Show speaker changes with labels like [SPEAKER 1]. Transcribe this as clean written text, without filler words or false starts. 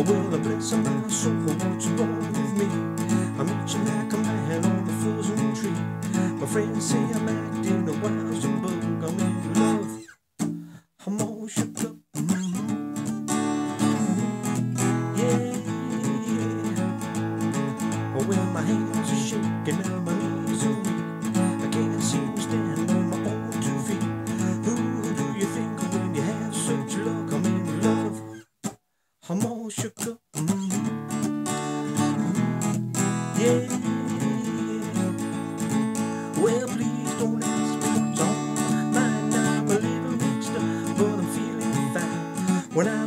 [SPEAKER 1] Well, bless my soul, what's wrong with me? I'm itching like a man on a frozen tree. My friends say I'm acting a wild bug. I'm in love, I'm all shook up. Yeah. Well, my hands are shaking and my knees are weak. I can't seem to stand on my own 2 feet. Who do you think when you have such luck? I'm in love, I'm all shook up. Yeah. Well, please don't ask me what's on my mind. I'm a little mixed up, but I'm feeling fine. When I